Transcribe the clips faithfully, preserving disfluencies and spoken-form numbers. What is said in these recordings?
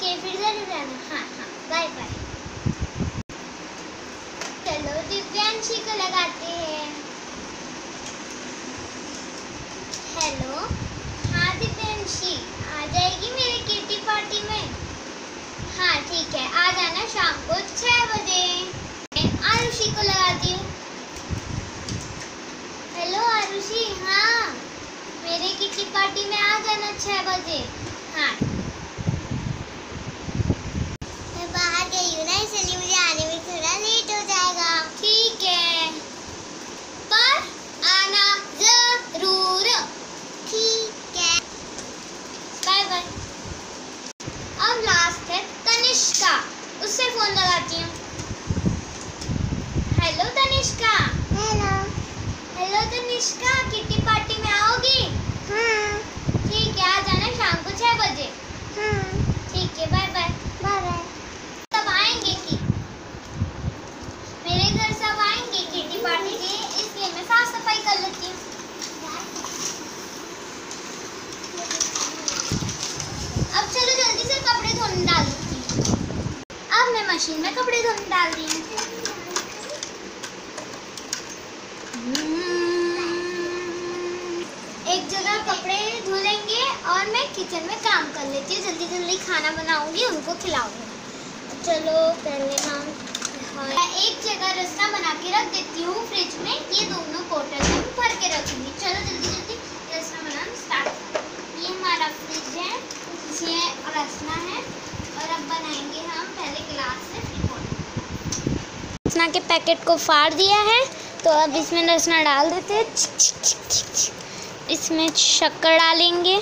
Okay, फिर जरूर आना। हाँ हाँ, बाय बाय। चलो दिव्यांशी को लगाते हैं। हेलो, हाँ दिव्यांशी आ जाएगी मेरे किटी पार्टी में? हाँ ठीक है, आ जाना शाम को छह बजे। मैं आरुषि को लगाती हूँ। हेलो आरुषि, हाँ मेरे किटी पार्टी में आ जाना छह बजे। हाँ मैं बाहर गई हूँ ना, इसलिए मुझे आने में थोड़ा लेट हो जाएगा। ठीक है, पर आना जरूर। ठीक है, बाय बाय। अब लास्ट है तनिष्का, उससे फोन लगाती हूँ। Hello Tanishka. Hello. Hello Tanishka, kitty party में आओगी? हाँ। ठीक है, आ जाना शाम को छह बजे। हाँ। ठीक है, बाय बाय। Bye bye. सब आएंगे कि मेरे घर सब आएंगे किटी पार्टी के, इसलिए मैं साफ सफाई कर लेती हूँ। अब चलो जल्दी से कपड़े धोने डाल देती हूँ। अब मैं मशीन में कपड़े धोने डाल दी हूँ। एक जगह कपड़े धो लेंगे और मैं किचन में काम कर लेती हूँ। जल्दी जल्दी खाना बनाऊंगी, उनको खिलाऊंगी। चलो पहले हम हाँ, एक जगह रस्सा बना के रख देती हूँ फ्रिज में। ये दोनों बोतल में भर के रखूंगी। चलो जल्दी जल्दी रस्सा बनाना स्टार्ट। ये हमारा फ्रिज है, इसमें रसना है और अब बनाएंगे हम पहले गिलास से फिर बोतल। रसना के पैकेट को फाड़ दिया है, तो अब इसमें रसना डाल देते हैं। इसमें शक्कर डालेंगे।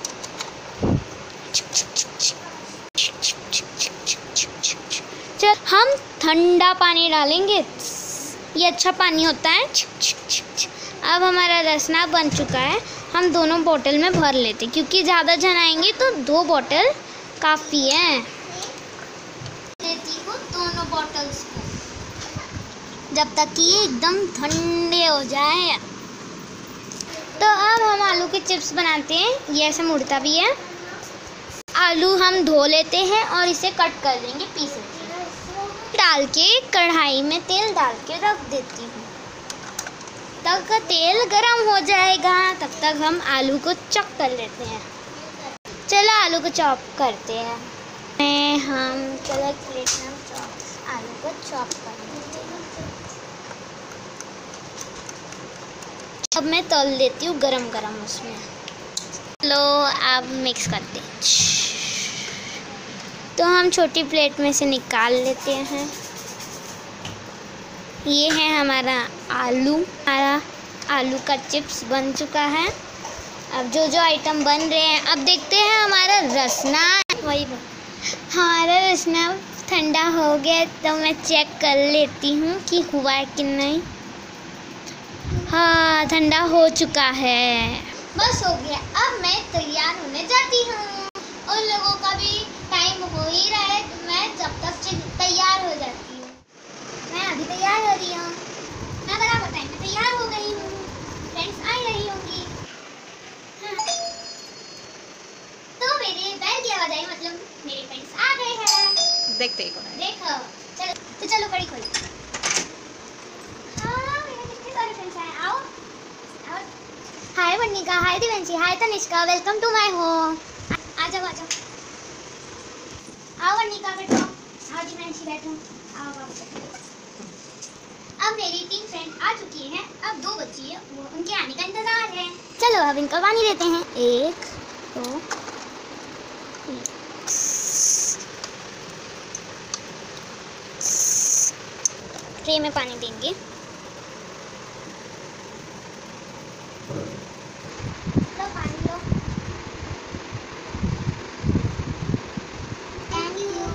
चल हम ठंडा पानी डालेंगे, ये अच्छा पानी होता है। अब हमारा रसना बन चुका है, हम दोनों बोतल में भर लेते, क्योंकि ज़्यादा जन आएंगे तो दो बोतल काफ़ी है। लेती हूँ दोनों बोतल्स को जब तक कि ये एकदम ठंडे हो जाए। तो अब हम आलू के चिप्स बनाते हैं। ये ऐसे मुड़ता भी है। आलू हम धो लेते हैं और इसे कट कर देंगे पीसेस डाल के। कढ़ाई में तेल डाल के रख देती हूँ। तब का तेल गरम हो जाएगा, तब तक हम आलू को चॉप कर लेते हैं। चलो आलू को चॉप करते हैं। मैं हम चलो प्लेट में हम चॉप आलू को चॉप कर लेते हैं। अब मैं तल देती हूँ गरम गरम उसमें। चलो अब मिक्स करते हैं। तो हम छोटी प्लेट में से निकाल लेते हैं। ये है हमारा आलू, हमारा आलू का चिप्स बन चुका है। अब जो जो आइटम बन रहे हैं, अब देखते हैं हमारा रसना। वही हमारा रसना ठंडा हो गया, तो मैं चेक कर लेती हूँ कि हुआ है कि नहीं। हाँ ठंडा हो चुका है, बस हो गया। अब मैं तैयार होने जाती हूँ। उन लोगों का भी टाइम हो ही रहा है, तो मैं जब तक तैयार हो जाती हूँ। मैं अभी तैयार हो रही हूँ। मैं बराबर टाइम में तैयार हो गई हूँ। फ्रेंड्स आ रही होंगी। हाँ। तो मेरे बैल की आवाज आई, मतलब मेरे फ्रेंड्स आ गए हैं। देखते ही कौन है। देखो चलो, तो चलो कड़ी खोलो। हाँ मेरे कितने सारे फ्रेंड्स आए। आओ आओ। Hi Vanika, hi Divyanshi, hi Tanishka, welcome to my home. आ जाओ आ जाओ। आओ वनिका बैठो, आओ दिव्यांशी बैठो, आओ आओ। अब मेरी तीन फ्रेंड आ चुकी हैं। अब दो बच्ची है, वो उनके आने का इंतजार है। चलो अब इनको पानी देते हैं। एक दो ट्रे में पानी देंगे। लो पानी लो। Thank you.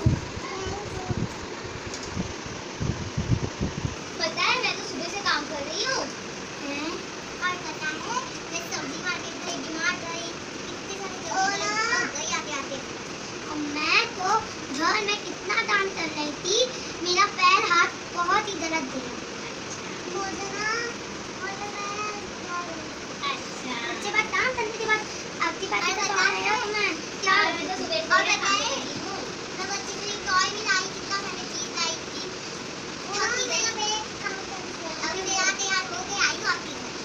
पता है मैं तो सुबह से काम कर रही हूँ। और पता है मैं सब्जी मार्केट गई, बीमार गई, कितने सारे जगह गई आते आते। और मैं तो घर में कितना काम कर रही थी, मेरा पैर हाथ बहुत ही दर्द दिया। अच्छा उसके बाद काम करने के बाद आपकी बात बता रहे हो मैं क्या और बताएं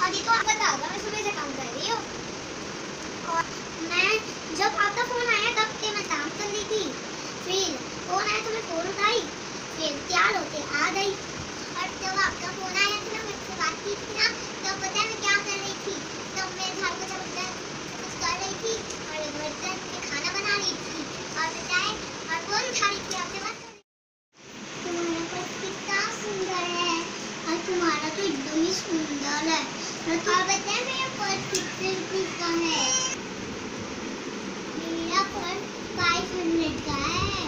अभी तो आप बताओ, मैं सुबह से काम कर रही हूँ और मैं जब आपका फोन आया तब से मैं काम कर रही थी। फिर फोन आया तो मैं फोन उठाई, फिर तैयार होके आ गई। और जब आपका फोन आया था ना, मुझसे बात की थी ना, तब पता है मैं क्या कर रही थी? तब मैं झाड़ू पोछा बर्तन कुछ कर रही थी और बर्तन में खाना बना रही थी और बताए और फोन उठा रही थी, आपसे बात कर रही थी। तुम्हारा पर्स कितना सुंदर है और तुम्हारा तो एकदम ही सुंदर है। और बताए मेरा पर्स कितने रुपये का है? मेरा पर्स फाइव हंड्रेड का है।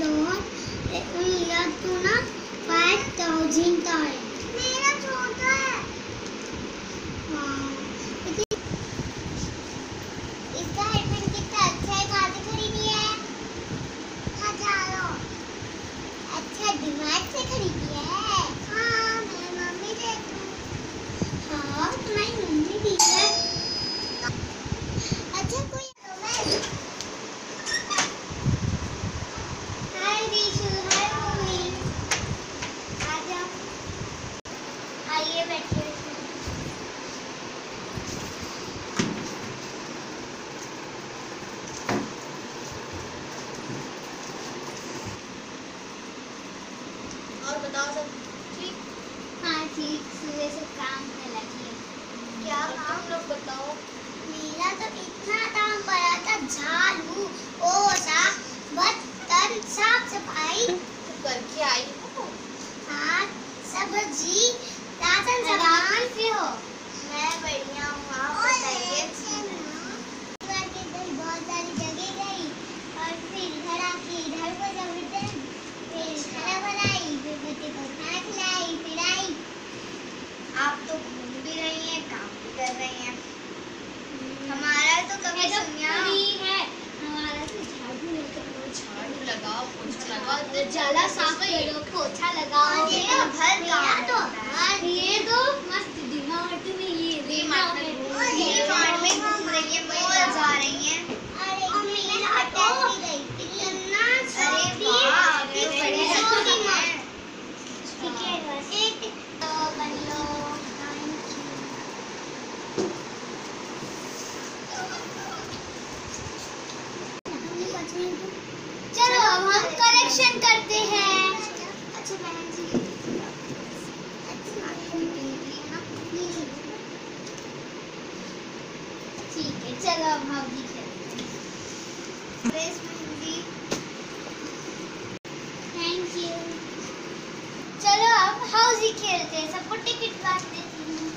मेरा तो ना फाइव थाउजेंड का है। मेरा छोटा है। हाँ, इसका हेडफोन कितना अच्छा है, कहाँ से खरीदी है? हजारों। अच्छा, डिमार्ट से खरीदी है? हाँ, मेरी मम्मी दे दूँ। हाँ, तुम्हारी मम्मी दी है। अच्छा, कोई हाय रीशु, हाय मम्मी, आ जाओ, आइए बैठिए। और बताओ सब ठीक? हाँ ठीक, सुबह से काम पे लगी। क्या काम? तुम लोग बताओ। मेरा तो इतना काम पड़ा था, झाड़ू, पोछा, बर्तन, साफ सफाई करके आई हो? हाँ, सब्जी, राशन सामान से हो। मैं बढ़िया हूँ, आप बताइए। बहुत सारी जगह गई और फिर घर आके इधर को जब फिर खाना बनाई, फिर बच्चे को खाना खिलाई, फिर आई। आप तो घूम भी रही हैं, काम भी कर रही हैं। हमारा तो कभी सुनिया है, हमारा तो झाड़ू लगाओ, झाड़ू लगाओ, पोछा लगाओ, तो जाला साफ करो, पोछा लगाओ। और ये तो घर मेरा काम तो होता है। हर ये तो मस्त डिमार्ट में ये देना है। डीमार्ट में घूम रही है, मॉल जा रही हैं। अरे मेरा तो गई कितना अरे छोटी वाह, छोटी बड़ी छोटी है। माँ। ठीक है, बस एक तो बन लो। चलो अब हम करेक्शन करते हैं। अच्छा बहन जी, ठीक है, चलो अब हम भी खेलते हैं। Thank you. चलो अब हाउसी खेलते हैं, सबको टिकट बांट देती हूँ।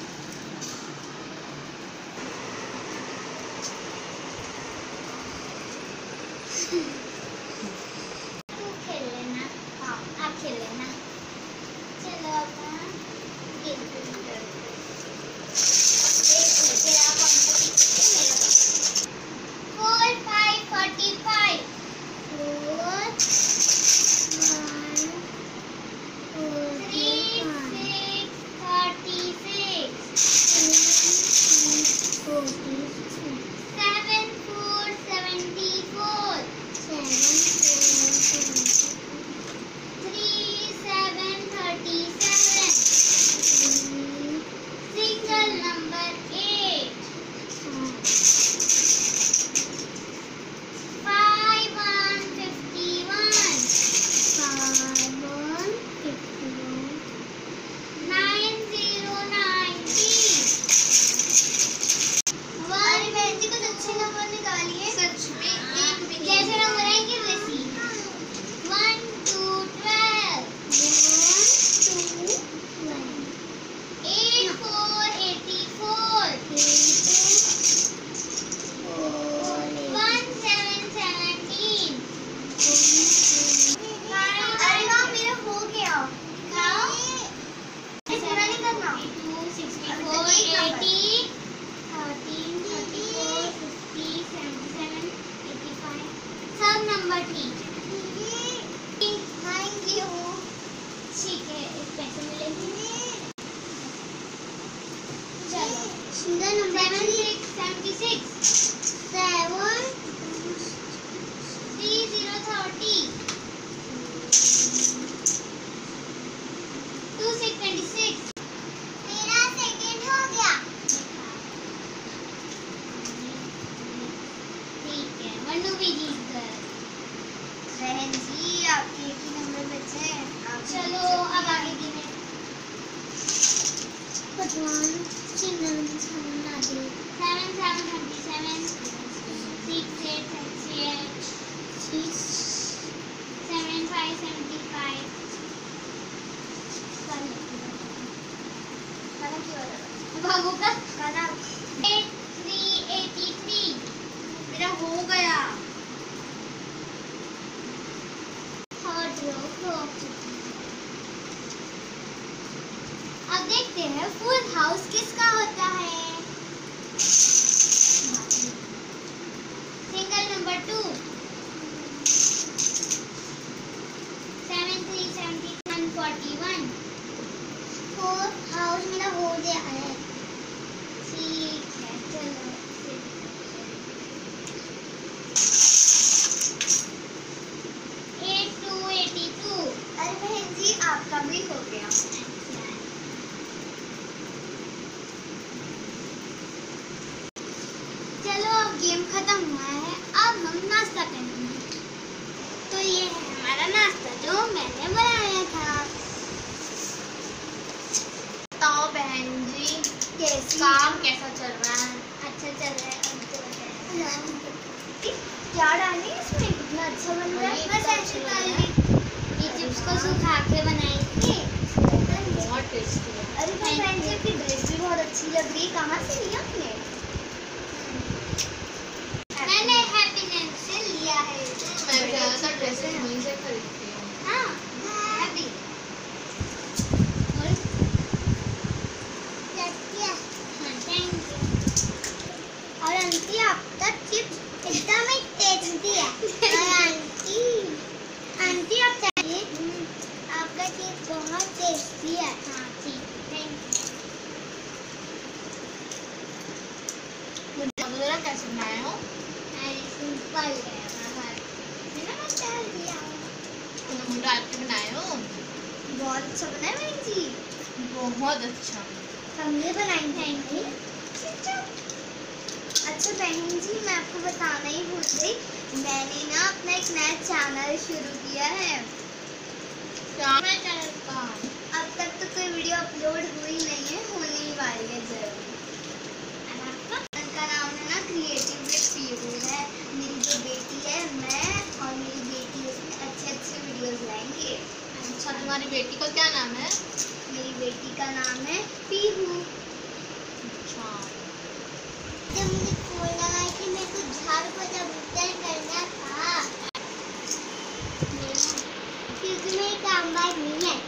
तू खेल लेना, हाँ आप खेल लेना। चलो अब हम गेम खेलते हैं। Four five forty five, four three six thirty six, seven four seventy four, three seven thirty seven, single number eight, five one fifty one, nine zero ninety, वन भी जीत गए। बहन जी आपके एक ही नंबर बचे हैं, आप चलो अब आगे गिने। भगवान चिन्ह छन्ना दे। Seven seven thirty seven, six eight thirty eight, seven five seventy five, बाबू का एट थ्री एटी थ्री। मेरा हो गया। थर्ड रो हो चुकी है। अब देखते हैं फुल हाउस किसका होता है। Single number two, seven three seventy one forty one. Four house मेरा हो गया है। ठीक है चलो। Eight two eighty two. अरे बहन जी आपका भी हो गया। चलो अब गेम खत्म हुआ है, अब हम नाश्ता करेंगे। तो ये है हमारा नाश्ता जो मैंने बनाया था। बताओ बहन जी कैसी काम कैसा चल रहा है? अच्छा चल रहा है। अब तो है क्या डालें इसमें, कितना अच्छा बन रहा है। बस ऐसे डाल दी। ये चिप्स को सुखा के बनाई थी। बहुत टेस्टी है। अरे Thank बहन जी you. आपकी ड्रेस भी बहुत अच्छी लग रही है, कहाँ से लिया आपने? मैंने हैप्पीनेस से लिया है। मैं ज़्यादातर ड्रेसेस वहीं से खरीदती हूँ। हाँ हैप्पी। हाँ थैंक यू। और आंटी आपका चिप्स एकदम ही टेस्टी है। और आंटी आंटी आप चाहिए आपका चिप्स बहुत टेस्टी है। हाँ ठीक थैंक यू। मुझे जरा कैसे बनाए हो? मैंने सिंपल है बाहर। मैंने मत डाल दिया। तुम डाल के बनाए हो? बहुत अच्छा बना है बहन जी। बहुत अच्छा। हमने बनाई थैंक यू। अच्छा बहन जी मैं आपको बताना ही भूल गई, मैंने ना अपना एक नया चैनल शुरू किया है। क्या मैं चैनल का? अब तक तो कोई वीडियो अपलोड हुई नहीं है, होने ही वाली है जरूर। उनका नाम है ना क्रिएटिव विद पीहू है। मेरी जो बेटी है, मैं और मेरी बेटी उसमें अच्छे अच्छे वीडियोस लाएंगे। अच्छा तुम्हारी बेटी का क्या नाम है? मेरी बेटी का नाम है पीहू। अच्छा जब मुझे फोन लगाई थी मेरे को झाड़ू पोछा भूतर करना था, क्योंकि मेरी काम बात नहीं है।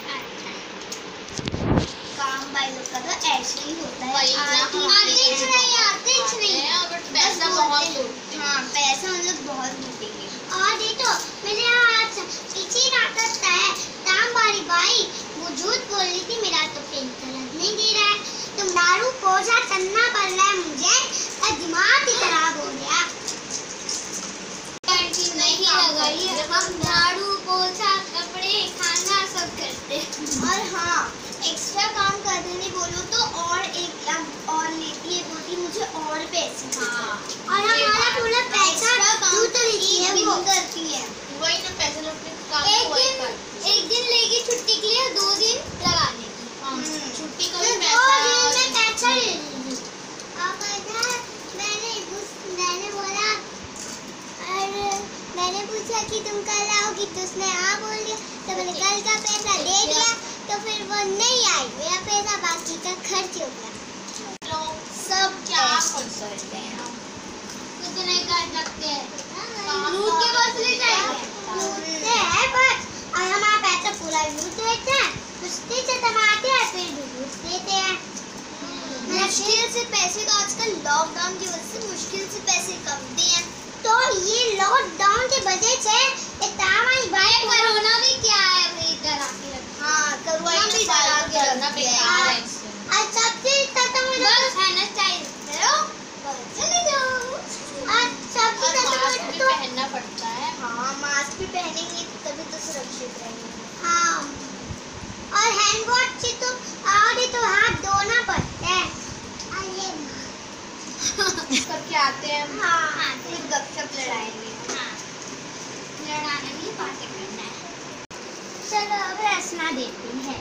काम भाई लोग का तो ऐसे ही होता है। वही ना, आते हम आते भी ही नहीं आते ही नहीं हैं, बट पैसा बस बहुत बोलते हैं। लूटते हैं। हाँ पैसा हम लोग बहुत लूटेंगे। और ये तो मेरे यहाँ पीछे ही नाटक है काम वाली बाई, वो झूठ बोल रही थी मेरा तो पेंटर नहीं दे रहा है, तुम झाड़ू पोछा करना पड़ रहा है मुझे, और दिमाग ही खराब हो गया। नहीं लगाई है, हम झाड़ू पोछा कपड़े खाना सब करते हैं। और हाँ एक्स्ट्रा काम कर देने बोलो तो और एक लाख और लेती है, बोलती मुझे और पैसे दो। हाँ और हमारा पूरा पैसा तू तो लेती है वो करती है। वही ना पैसे लूटने का काम एक तो वही दिन करती है। एक दिन लेगी छुट्टी के लिए, दो दिन लगाने की। हाँ, हम्म। छुट्टी का तो भी दो पैसा दिन में पैसा ले नहीं। लूंगी। और पता है, मैंने उस- मैंने बोला और मैंने पूछा कि तुम कल आओगी तो उसने हाँ बोल दिया, तो मैंने कल का पैसा दे दिया, तो फिर वो नहीं आई, मेरा पैसा बाकी का खर्च हो गया। लोग सब क्या ऐसे। कर सकते हैं? कुछ नहीं कर सकते। काम लूट के बस ले जाएंगे। लूटते हैं बस, और हमारा पैसा पूरा लूट लेते हैं, कुश्ती से कमाते हैं फिर भी लूट लेते हैं। मुश्किल से पैसे तो आजकल लॉकडाउन की वजह से मुश्किल से पैसे कमते हैं, तो ये लॉकडाउन की वजह से इतना भाई कोरोना भी क्या है भाई, डरा के रखा। हाँ कोरोना भी डरा के करना रख दिया बेकार है है। इससे। आज सब चीज खत्म हो जाए बस सैनिटाइज करो, बस चले जाओ। आज सब और चीज खत्म मास्क हो भी तो पहनना पड़ता है। हाँ मास्क भी पहनेंगे तभी तो सुरक्षित रहेंगे। हाँ और हैंड वॉश से तो और ये तो हाथ धोना पड़ता है। अरे इसका क्या आते हैं हम। हाँ हाँ कुछ गपशप लड़ाएंगे। हाँ, लड़ाना नहीं, बातें करना है। चलो अब रसना देती है।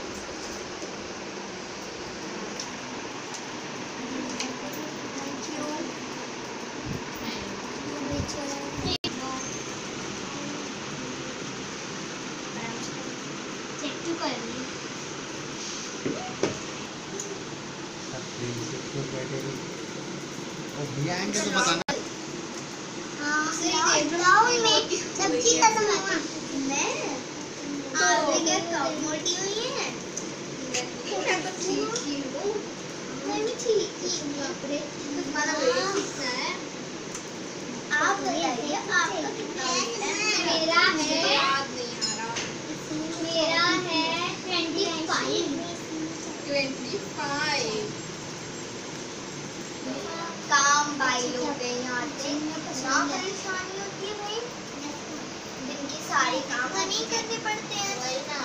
चेक तो कर ली। भैया आएंगे तो बताना। लॉकडाउन में सब्जी खत्म हुआ। मैं आपने क्या कम मोटी हुई है? मैं तो ठीक ही हूँ। मैं भी ठीक ही हूँ। तुम्हारा वेट कितना है? आप बताइए आपका कितना वेट है? मेरा है याद नहीं आ रहा। मेरा है ट्वेंटी फाइव। Twenty five. काम भाई लोग हैं यहाँ पे। ना परेशानी होती है भाई। दिन के सारे काम तो नहीं करने पड़ते हैं। वही ना।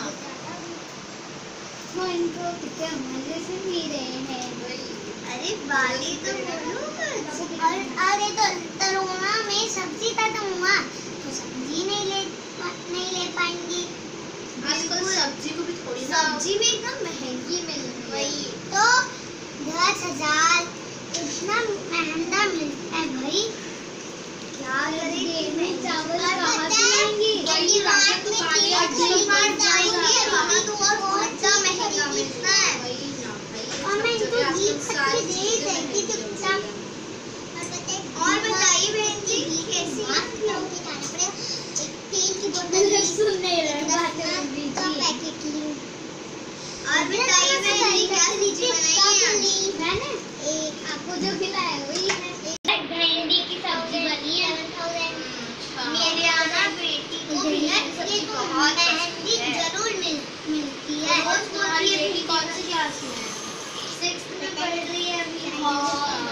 वो इनको कितने मजे से पी रहे हैं। वही। अरे वाली तो बोलो कुछ। और अरे तो कोरोना में सब्जी खत्म हुआ तो सब्जी नहीं ले नहीं ले पाएंगी। आजकल सब्जी को भी थोड़ी सब्जी भी एकदम महंगी मिल रही है। वही। तो दस हजार इतना महंगा मिलता है भाई। क्या करेंगे? में चावल और कहाँ पता से है, लाएंगे? यही बात में तेल खरीदने जाएंगे वहाँ तो और बहुत सा महंगा मिलता है। वही ना भाई। और मैं इनको आजकल घी खा सारी के दे चीजें देती महंगी चुपचाप। हो गई और बताइए और बताइए बहन जी, कैसी हैं? मास्क लगा के जाना पड़ेगा। एक तेल की बोतल ली, सुन नहीं रहे एक बातें दस में बिजी का है। पैकेट ली। और बताइए बहन जी, क्या सब्जी बनाई है? ली। मैंने एक आपको जो खिलाया वही है। भिंडी की सब्जी बनी है। मेरे यहाँ ना बेटी को भिंडी की सब्जी बहुत मेहंदी पसंद है। जरूर मिल, मिलती है। रोज तुम्हारी बेटी कौन सी क्लास में है? सिक्स्थ में पढ़ रही है अभी। हाँ।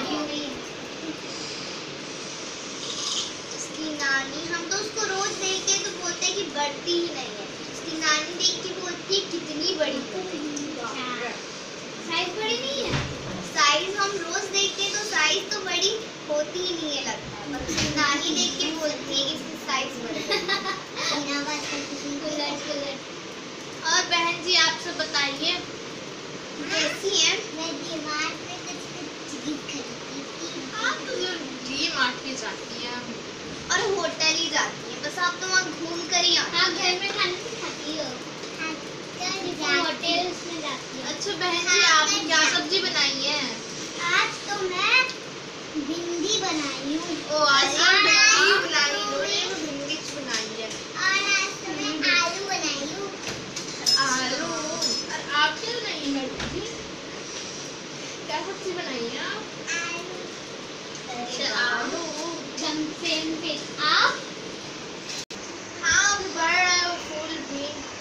इसकी नानी, हम तो उसको रोज देखते हैं तो बोलते हैं कि बढ़ती ही नहीं है। इसकी नानी देख के बोलती है कितनी बड़ी हो गई। साइज बड़ी नहीं है। साइज हम रोज देखते हैं तो साइज तो बड़ी होती ही नहीं है लगता है, पर उसकी नानी देख के बोलती है कि इसकी साइज बड़ी है। बिना बात के किसी को उलट उलट। और बहन जी आप सब बताइए कैसी हैं? मैं दीवार पे कुछ कुछ चीज खरीदी थी। आप तो डी मार्ट के जाती हैं और होटल ही जाती हैं, बस आप तो वहाँ घूम कर ही आती आप हैं। घर में खाना नहीं खाती हो? होटल्स में जाती हो? अच्छा बहन जी आपने क्या सब्जी बनाई है? आज तो मैं भिंडी बनाई हूँ। ओ आज और भिंडी आज बनाई तो लोगे मैं- तो भिंडी बनाई है। और आज तो मैं आलू बनाई हूँ। आलू। और आप क्या बनाई है मैडम जी? क्या सब्जी बनाई है आप? आलू। अच्छा आलू। एकदम सेम पे। आप हाँ अभी बढ़ रहा है वो फूल भी।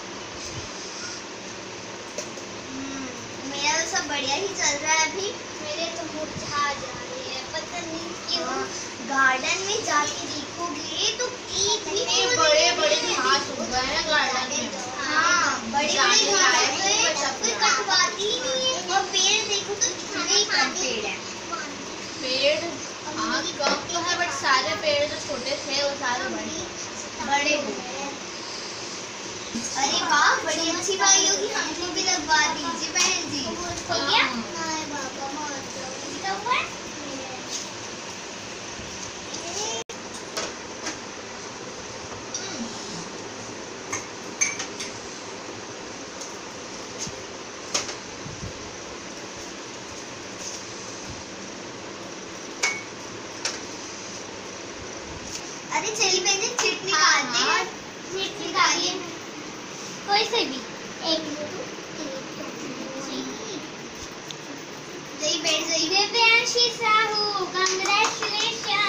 हम्म, मेरा तो सब बढ़िया ही चल रहा है अभी। मेरे तो मुरझा जा रही है, पता नहीं क्यों। हाँ, गार्डन में जाके देखोगे तो एक भी इतने फूल बड़े नहीं बड़े है। घास हो गए हैं गार्डन में। हाँ बड़े जाने बड़े घास लायक हो नहीं गए, बचा कोई हुआ। कटवाती ही नहीं है। और पेड़ देखो तो कितने ही कम पेड़ है। पेड़ हाँ कम तो है बट सारे पेड़ जो छोटे थे वो सारे बड़े बड़े हो गए। अरे वाह बड़ी अच्छी बाई होगी, हमको भी लगवा दीजिए बहन जी। हो गया? हाय बाबा मार दो। इसका हुआ है? अरे चलिए बहन जी चिट निकालते हैं। चिट निकालिए। कोई से भी। एक दो जय बैठ जाइए। दिव्यांशी साहू, कांग्रेचुलेशन।